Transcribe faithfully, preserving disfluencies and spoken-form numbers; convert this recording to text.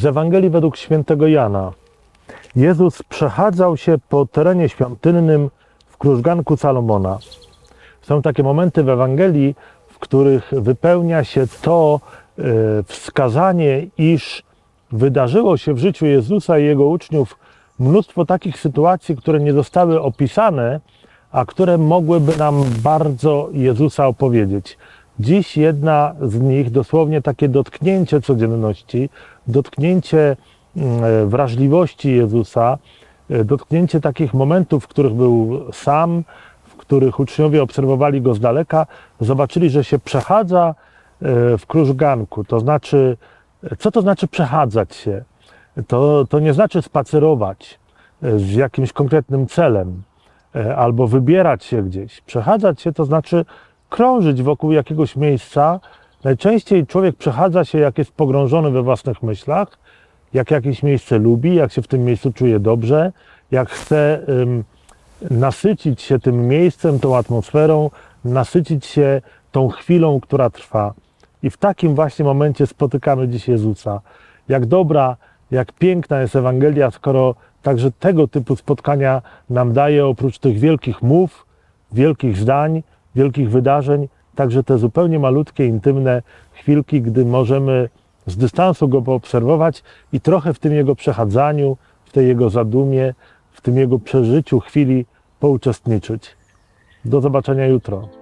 Z Ewangelii według świętego Jana. Jezus przechadzał się po terenie świątynnym w krużganku Salomona. Są takie momenty w Ewangelii, w których wypełnia się to e, wskazanie, iż wydarzyło się w życiu Jezusa i Jego uczniów mnóstwo takich sytuacji, które nie zostały opisane, a które mogłyby nam bardzo Jezusa opowiedzieć. Dziś jedna z nich, dosłownie takie dotknięcie codzienności, dotknięcie wrażliwości Jezusa, dotknięcie takich momentów, w których był sam, w których uczniowie obserwowali Go z daleka, zobaczyli, że się przechadza w krużganku. To znaczy, co to znaczy przechadzać się? To, to nie znaczy spacerować z jakimś konkretnym celem albo wybierać się gdzieś. Przechadzać się to znaczy krążyć wokół jakiegoś miejsca. Najczęściej człowiek przechadza się, jak jest pogrążony we własnych myślach, jak jakieś miejsce lubi, jak się w tym miejscu czuje dobrze, jak chce um, nasycić się tym miejscem, tą atmosferą, nasycić się tą chwilą, która trwa. I w takim właśnie momencie spotykamy dziś Jezusa. Jak dobra, jak piękna jest Ewangelia, skoro także tego typu spotkania nam daje, oprócz tych wielkich mów, wielkich zdań, wielkich wydarzeń, także te zupełnie malutkie, intymne chwilki, gdy możemy z dystansu Go poobserwować i trochę w tym Jego przechadzaniu, w tej Jego zadumie, w tym Jego przeżyciu chwili pouczestniczyć. Do zobaczenia jutro.